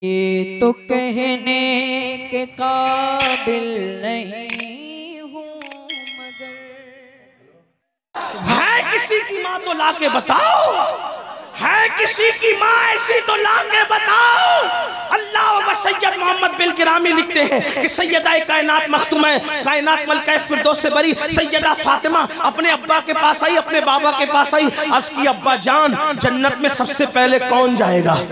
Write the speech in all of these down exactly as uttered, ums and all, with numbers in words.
یہ تو کہنے کے قابل نہیں ہوں مگر ہے کسی کی ماں تو لا کے بتاؤ، ہے کسی کی ماں ایسی تو لا کے بتاؤ۔ اللہ و سید محمد بالکرامی لکھتے ہیں کہ سیدہ کائنات مختومہ کائنات ملکہ فردوس سے بری سیدہ فاطمہ اپنے ابا کے پاس آئی، اپنے بابا کے پاس آئی، عرض کی ابا جان جنت میں سب سے پہلے کون جائے گا؟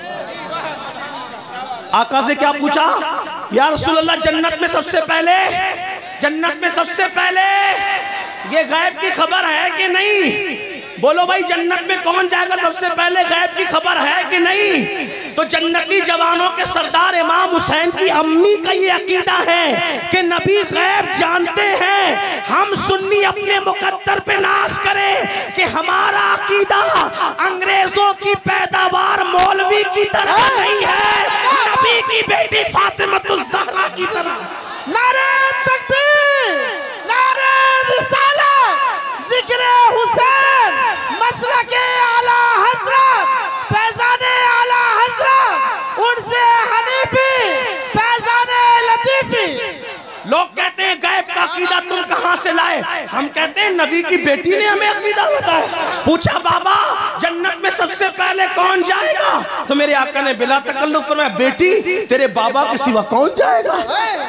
آقا سے کیا پوچھا؟ یا رسول اللہ جنت میں سب سے پہلے جنت میں سب سے پہلے یہ غیب کی خبر ہے کہ نہیں؟ بولو بھائی جنت میں کون جائے گا سب سے پہلے، غیب کی خبر ہے کہ نہیں؟ تو جنتی جوانوں کے سردار امام حسین کی امی کا یہ عقیدہ ہے کہ نبی غیب جانتے ہیں۔ ہم سنی اپنے مقدر پہ ناز کریں کہ ہمارا عقیدہ انگریزوں کی پیداوار مولوی کی طرح نہیں ہے، نبی کی بیٹی فاطمہ الزہرا کی طرح۔ نعرہ تکبیر، نعرہ رسالت، ذکر حسین، مسلک اعلی حضرت، فیضان اعلی حضرت، ان سے حنیفی، فیضان لطیفی۔ لوگ کہتے ہیں غیب کا عقیدہ تم کہاں سے لائے؟ ہم کہتے ہیں نبی کی بیٹی نے ہمیں عقیدہ بتایا۔ پوچھا بابا جنت میں سب سے پہلے کون جائے گا؟ تو میرے آقا نے بلا تکلف فرمایا بیٹی تیرے بابا کے سوا کون جائے گا؟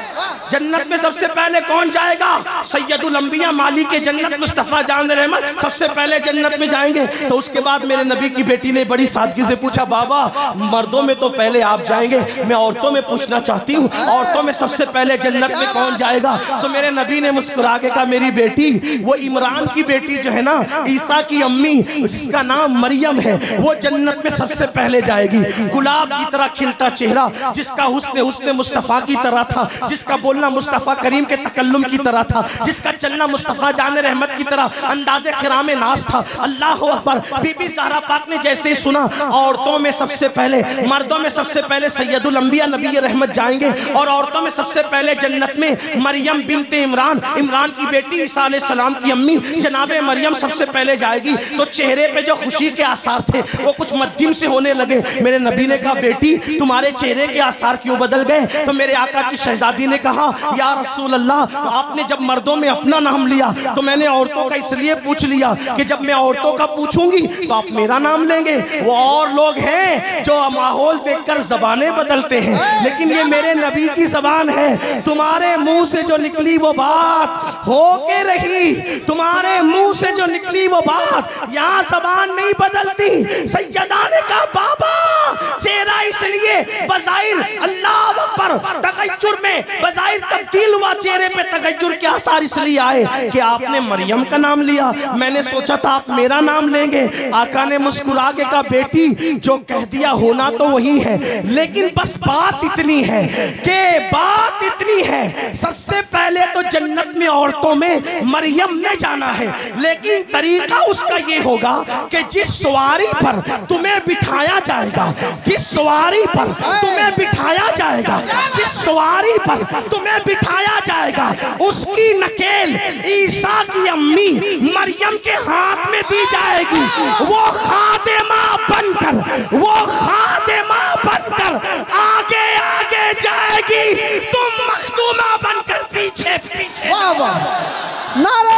جنت میں سب سے پہلے کون جائے گا؟ سید الانبیاء مالک جنت مصطفیٰ جان رحمت سب سے پہلے جنت میں جائیں گے۔ تو اس کے بعد میرے نبی کی بیٹی نے بڑی سادگی سے پوچھا بابا مردوں میں تو پہلے آپ جائیں گے، میں عورتوں میں پوچھنا چاہتی ہوں عورتوں میں سب سے پہلے جنت میں کون جائے گا؟ تو میرے نبی نے مسکرا کے کہا میری بیٹی وہ عمران کی بیٹی جو ہے نا عیسیٰ کی امی جس کا نام مریم ہے وہ جنت میں سب سے پہلے جائے گی۔ گلاب کی طرح کھلتا چہرہ، جس کا حسن حسن مصطفیٰ کی طرح تھا، جس کا بولنا مصطفیٰ کریم کے تکلم کی طرح تھا، جس کا چلنا مصطفیٰ جان رحمت کی طرح انداز خرام ناز تھا۔ اللہ اکبر۔ بی بی زہرا پاک نے جیسے ہی سنا عورتوں میں سب سے پہلے مردوں میں سب سے پہلے سید الانبیاء نبی رحمت جائیں گے اور عورتوں میں سب سے پہلے جنت میں مریم بنت عمران عمران کی بیٹی عیسیٰ علیہ السلام کی امی جناب مریم سب سے پہلے جائے گی، تو چہرے پہ جو خوشی کے آثار تھے وہ کچھ مدھم سے ہونے لگے۔ میرے نبی نے کہا بیٹی تمہارے چہرے کے آثار کیوں بدل گئے؟ تو میرے آقا کی شہزادی نے کہا یا رسول اللہ آپ نے جب مردوں میں اپنا نام لیا تو میں نے عورتوں کا اس لیے پوچھ لیا کہ جب میں عورتوں کا پوچھوں گی تو آپ میرا نام لیں گے۔ وہ اور لوگ ہیں جو ماحول دیکھ کر زبانیں بدلتے ہیں، لیکن یہ میرے نبی کی زبان ہے۔ تمہارے منہ سے جو نکلی وہ بات ہو کے رہی، تمہارے منہ سے جو نکلی وہ بات یہاں زبان نہیں بدلتی۔ سیدہ نے کہا بابا چہرہ اس لیے بظاہر اللہ اکبر تغیر میں بظاہر تبدیل ہوا، چہرے پہ تغیر کے آثار اس لیے آئے کہ آپ نے مریم کا نام لیا، میں نے سوچا تھا آپ میرا نام لیں گے۔ آقا نے مسکرا کے کہا بیٹی جو کہہ دیا ہونا تو وہی ہے، لیکن بس بات اتنی ہے کہ بات اتنی ہے سب سے پہلے تو جنت میں عورتوں میں مریم نے جانا ہے، لیکن طریقہ اس کا یہ ہوگا کہ جس سواری پر تمہیں بٹھایا جائے گا جس سواری پر تمہیں بٹھایا جائے گا جس سواری پر تمہیں بٹھایا جائے گا اس کی نکیل عیسیٰ کی امی مریم کے ہاتھ میں دی جائے گی۔ وہ خادمہ بن کر وہ خادمہ بن کر آگے آگے جائے گی، تم مخدومہ بن کر پیچھے پیچھے۔ واہ واہ۔ نعرہ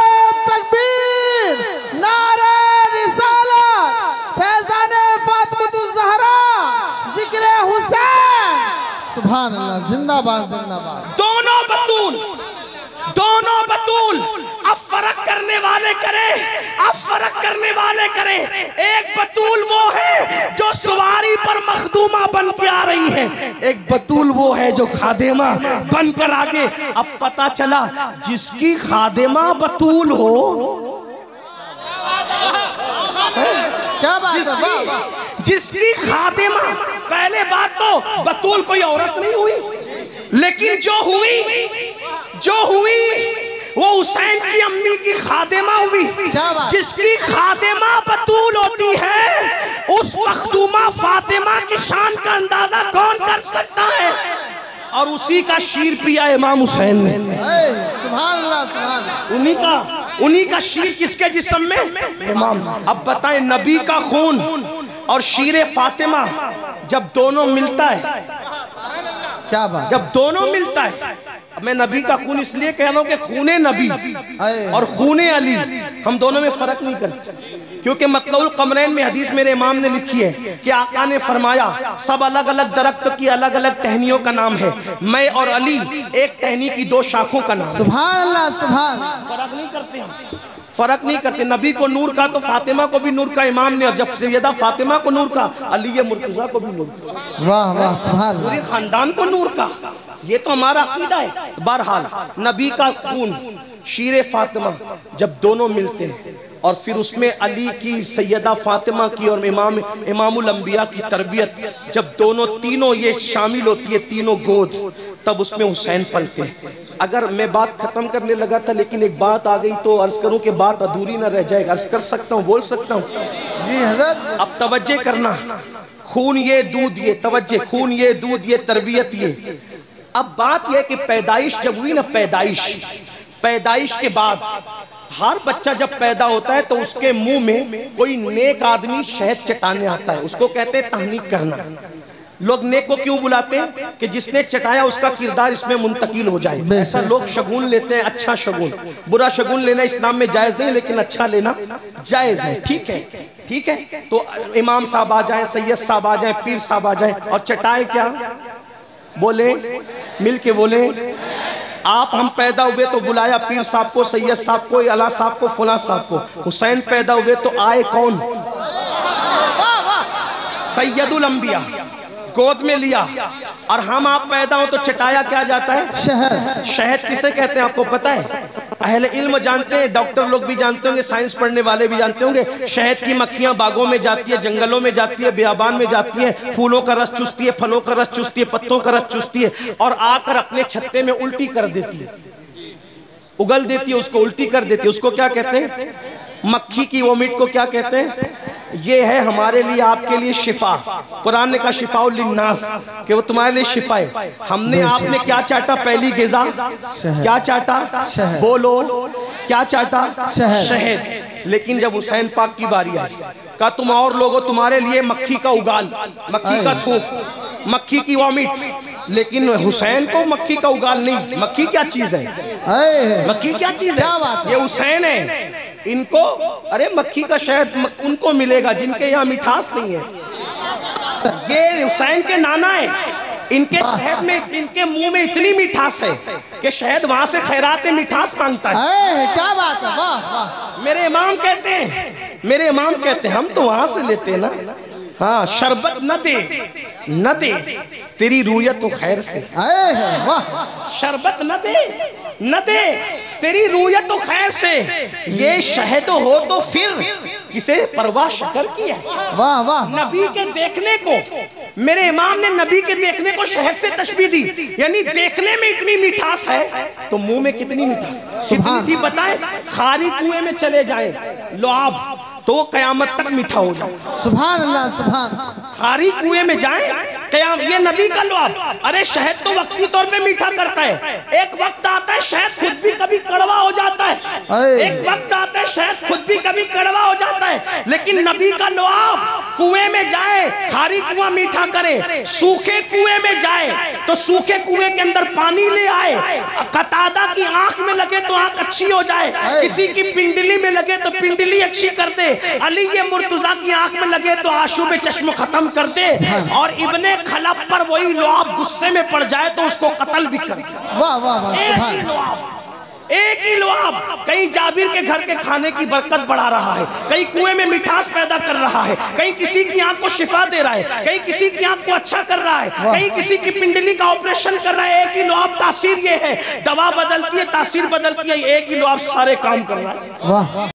تکبیر، نعرہ رسالت، فیضان فاطمہ الزہرا، ذکر حسین۔ سبحان اللہ، زندہ باد زندہ باد۔ دونوں بطول دونوں بطول اب فرق کرنے والے کریں اب فرق کرنے والے کریں ایک بطول وہ ہے جو سواری پر مخدومہ بن کے آ رہی ہے، ایک بطول وہ ہے جو خادمہ بن کر آگے۔ اب پتا چلا جس کی خادمہ بطول ہو کیا بات جس ہے؟ کی جس کی خادمہ پہلے بات تو بطول کوئی عورت نہیں ہوئی، لیکن جو ہوئی جو ہوئی وہ حسین کی امی کی خادمہ ہوئی۔ جس کی خادمہ بطول ہوتی ہے اس مخدومہ فاطمہ کی شان کا اندازہ کون کر سکتا ہے؟ اور اسی کا شیر پیا امام حسین نے۔ سبحان اللہ سبحان اللہ۔ انہی کا انہی کا شیر کس کے جسم میں؟ امام۔ اب بتائیں نبی کا خون اور شیر فاطمہ जब दोनों मिलता है, क्या बात, जब दोनों मिलता है, मैं नबी का खून इसलिए कह रहा हूं कि खूने नबी और खूने अली हम दोनों में फर्क नहीं करते, क्योंकि मतलउल कमरैन में हदीस मेरे इमाम ने लिखी है कि आका ने फरमाया सब अलग अलग दरख्त की अलग अलग टहनियों का नाम है, मैं और अली एक टहनी की दो शाखों का नाम है। सुभान अल्लाह, सुभान। फर्क नहीं करते हम, फर्क नहीं करते। नबी को नूर का तो फातिमा को भी नूर का इमाम ने, और जब सैयदा फातिमा को नूर का, अली मुर्तजा को भी नूर का, वाह वाह, सुभान, पूरे खानदान को नूर का। ये तो हमारा अकीदा है। बहरहाल नबी का खून, शीरे फातिमा, जब दोनों मिलते हैं और फिर उसमें अली की, सैयदा फातिमा की और इमाम इमामुल अंबिया की तरबियत, जब दोनों तीनों ये शामिल होती है, तीनों गोद, तब उसमें हुसैन पलते हैं। अगर मैं बात खत्म करने लगा था लेकिन एक बात आ गई तो अर्ज करूं कि बात अधूरी ना रह जाएगा। अर्ज कर सकता हूं, बोल सकता हूं जी हजरत। अब तवज्जे करना, खून ये दूध ये, तवज्जे, खून ये दूध ये, तरबियत ये। अब बात यह कि पैदाइश जब हुई ना, पैदाइश पैदाइश के बाद हर बच्चा जब पैदा होता है तो उसके मुंह में कोई नेक आदमी शहद चटाने आता है, उसको कहते हैं तहनीक करना। लोग नेक को क्यों बुलाते हैं? कि जिसने चटाया उसका किरदार इसमें मुंतकिल हो जाए, ऐसा लोग शगुन लेते हैं। अच्छा शगुन, बुरा शगुन लेना इस्लाम में जायज नहीं, लेकिन अच्छा लेना जायज है। ठीक है, ठीक है। तो इमाम साहब आ जाए, सैयद साहब आ जाए, पीर साहब आ जाए और चटाए क्या? बोले, मिल के बोले। आप हम पैदा हुए तो बुलाया पीर साहब को, सैयद साहब को, अला साहब को, फुला साहब को। हुसैन पैदा हुए तो आए कौन? सैयदुल अंबिया, गोद में लिया। और हम आप पैदा हो तो चटाया क्या जाता है? शहद। शहद किसे कहते हैं आपको पता है? अहले इल्म जानते हैं, डॉक्टर लोग भी जानते होंगे, साइंस पढ़ने वाले भी जानते होंगे। शहद की मक्खियां बागों में जाती है, जंगलों में जाती है, बियाबान में जाती है, फूलों का रस चूसती है, फलों का रस चूसती है, पत्तों का रस चूसती है और आकर अपने छत्ते में उल्टी कर देती है, उगल देती है, उसको उल्टी कर देती है। उसको क्या कहते हैं? मक्खी की वोमिट को क्या कहते हैं? ये है हमारे लिए, आपके लिए शिफा। कुरान ने कहा शिफाउल लिन्नास, कि वो तुम्हारे लिए शिफा है। हमने आपने क्या चाटा? पहली गिज़ा क्या चाटा? बोलो, क्या चाटा? शहद। लेकिन जब हुसैन पाक की बारी आई, कहा तुम और लोगों, तुम्हारे लिए मक्खी का उगाल, मक्खी का थूक, मक्खी की वॉमिट। लेकिन हुसैन को मक्खी का उगाल नहीं। मक्खी क्या चीज है? मक्खी क्या चीज है? ये हुसैन है। इनको, अरे मक्खी का शहद उनको मिलेगा जिनके यहाँ मिठास नहीं है। ये हुसैन के नाना है, इनके शहद में, इनके मुंह में इतनी मिठास है कि शहद वहां से खैरात मिठास मांगता है। क्या बात है, वाह वाह। मेरे इमाम कहते हैं, मेरे इमाम कहते हैं, हम तो वहां से लेते हैं ना। हाँ, शरबत न दे न दे तेरी रूयत तो खैर से। वाह। शरबत न दे न दे तेरी रूयत तो खैर से, ये शहद हो तो फिर किसे परवाह शक्कर की है। वाह वाह। नबी के देखने को, मेरे इमाम ने नबी के देखने को शहद से तशबीह दी, यानी देखने में इतनी मिठास है तो मुंह में कितनी मिठास कितनी थी बताएं? खारी कुएं में चले जाए लुआब तो कयामत तक मीठा हो जाए। सुभान अल्लाह, सुभान। खारी कुएं में जाए कयाम, ये नबी का लुआब। अरे शहद तो वक्ती तौर पे मीठा करता है, एक वक्त आता है शहद खुद भी कभी कड़वा हो जाता है, एक वक्त आता है शहद खुद भी कभी कड़वा हो जाता है। लेकिन नबी का लुआब कुएं में जाए, खारी कुआं मीठा करे, सूखे कुएं में जाए तो सूखे कुएं के अंदर पानी ले आए, कतादा की आंख में लगे तो आंख अच्छी हो जाए, किसी की पिंडली में लगे तो पिंडली अच्छी कर दे, अली ये मुर्तजा की आंख में लगे तो आशूब चश्म खत्म कर दे, और इब्ने खलब पर वही लुआब गुस्से में पड़ जाए तो उसको कत्ल भी कर दे। वाह वाह वाह, सुभान। एक ही लुआब कहीं जाबिर के घर के खाने की बरकत बढ़ा रहा है, कहीं कुएं में मिठास पैदा कर रहा है, कहीं किसी की आंख को शिफा दे रहा है, कहीं किसी की आंख को अच्छा कर रहा है, कहीं किसी की पिंडली का ऑपरेशन कर रहा है। एक ही लुआब, तासीर ये है, दवा बदलती है, तासीर बदलती है, एक ही लुआब सारे काम कर रहा है। वाह।